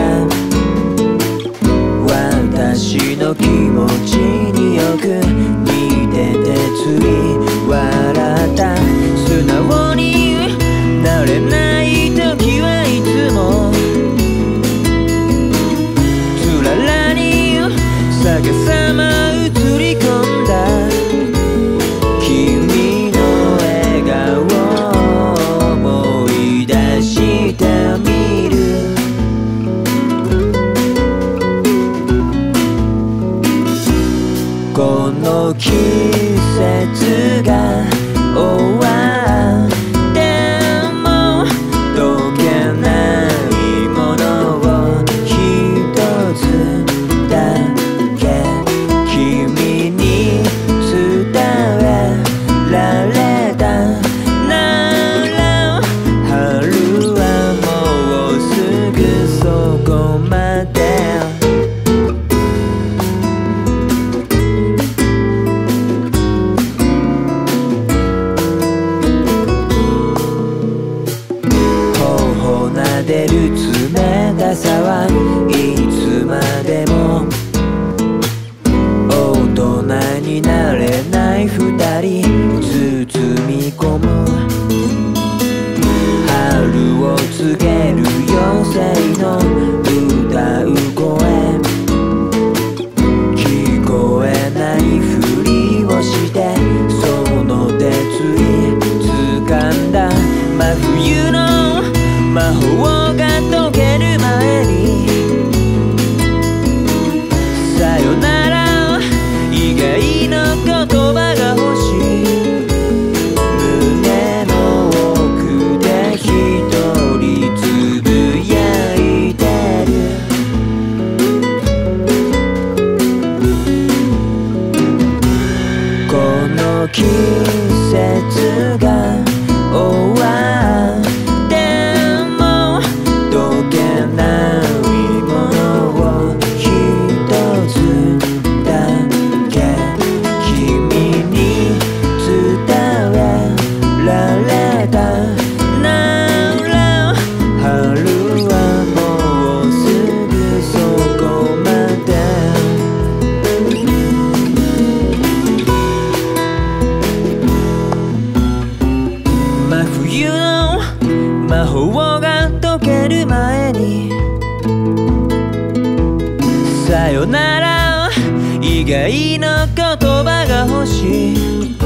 私の気持ちによく似ててつい笑った。素直になれない時はいつもつららに逆さま映り込んだ君の笑顔を思い出してみる。この季節が終わっても溶けないものを一つだけ君に伝えられたなら、春はもうすぐそこまで。出る冷たさはいつまでも大人になれない二人包み込む。春を告げる妖精の歌う声、聞こえないふりをしてその手つい掴んだ真冬の魔法が解ける前にさよなら以外の言葉が欲しい。胸の奥で一人つぶやいてる。この季節が終わる冬の魔法が解ける前にさよなら以外の言葉が欲しい。